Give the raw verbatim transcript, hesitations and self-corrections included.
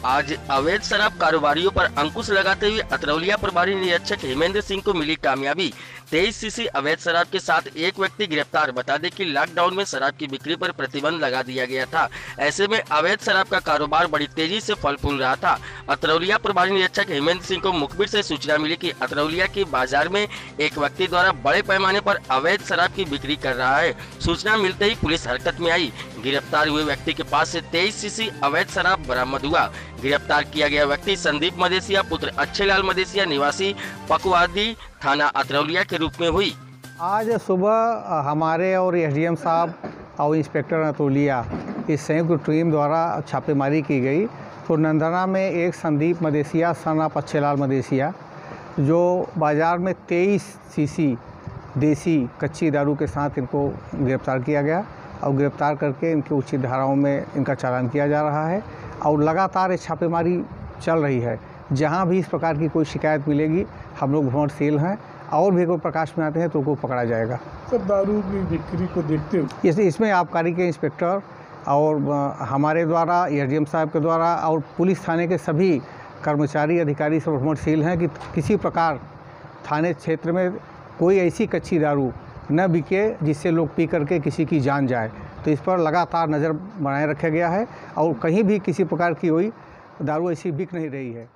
आज अवैध शराब कारोबारियों पर अंकुश लगाते हुए अतरौलिया प्रभारी निरीक्षक हेमेंद्र सिंह को मिली कामयाबी। तेईस सीसी अवैध शराब के साथ एक व्यक्ति गिरफ्तार। बता दें कि लॉकडाउन में शराब की बिक्री पर प्रतिबंध लगा दिया गया था। ऐसे में अवैध शराब का कारोबार बड़ी तेजी से फल फूल रहा था। अतरौलिया प्रभारी निरीक्षक हेमेंद्र सिंह को मुखबिर से सूचना मिली कि अतरौलिया के बाजार में एक व्यक्ति द्वारा बड़े पैमाने पर अवैध शराब की बिक्री कर रहा है। सूचना मिलते ही पुलिस हरकत में आई। गिरफ्तार हुए व्यक्ति के पास से तेईस सीसी अवैध शराब बरामद हुआ। गिरफ्तार किया गया व्यक्ति संदीप मदेसिया पुत्र अच्छेलाल मदेसिया निवासी पकवादी थाना अतरौलिया के रूप में हुई। आज सुबह हमारे और एसडीएम साहब और इंस्पेक्टर अतरौलिया इस संयुक्त टीम द्वारा छापेमारी की गई तो नंदना में एक संदीप मदेसिया सन ऑफ अच्छेलाल मदेसिया जो बाज़ार में तेईस सीसी देसी कच्ची दारू के साथ इनको गिरफ्तार किया गया और गिरफ्तार करके इनके उचित धाराओं में इनका चालान किया जा रहा है और लगातार ये छापेमारी चल रही है। जहां भी इस प्रकार की कोई शिकायत मिलेगी हम लोग भ्रमणशील हैं और भी कोई प्रकाश में आते हैं तो उनको पकड़ा जाएगा। सर, दारू की बिक्री को देखते हुए इस, इसमें आबकारी के इंस्पेक्टर और हमारे द्वारा एसडीएम साहब के द्वारा और पुलिस थाने के सभी कर्मचारी अधिकारी सब भ्रमणशील हैं कि किसी प्रकार थाने क्षेत्र में कोई ऐसी कच्ची दारू न बिके जिससे लोग पी करके किसी की जान जाए। तो इस पर लगातार नज़र बनाए रखा गया है और कहीं भी किसी प्रकार की कोई दारू ऐसी बिक नहीं रही है।